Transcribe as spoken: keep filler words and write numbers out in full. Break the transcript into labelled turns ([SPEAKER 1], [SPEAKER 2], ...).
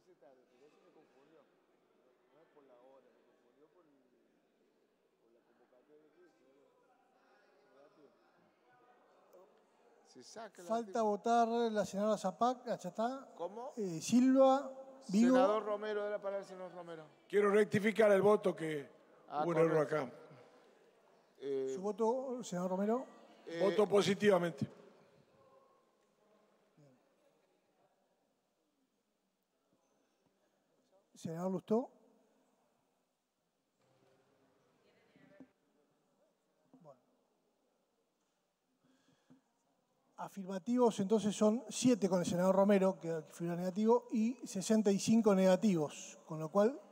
[SPEAKER 1] hace tarde, pero eso me confundió. No es por la hora, me confundió por, por la convocatoria que hizo. Negativo. Se saca la
[SPEAKER 2] Falta votar la senadora Zapac, allá está.
[SPEAKER 1] ¿Cómo?
[SPEAKER 2] Eh, Silva, Vigo.
[SPEAKER 1] Senador Romero, era para el senador Romero.
[SPEAKER 3] Quiero rectificar el voto que
[SPEAKER 1] Ah,
[SPEAKER 3] hubo un error
[SPEAKER 1] correcto.
[SPEAKER 3] acá.
[SPEAKER 1] Eh,
[SPEAKER 2] ¿Su voto, senador Romero?
[SPEAKER 1] eh,
[SPEAKER 3] Voto positivamente.
[SPEAKER 2] Senador Lustó. Bueno. Afirmativos entonces son siete con el senador Romero, que figura negativo, y sesenta y cinco negativos, con lo cual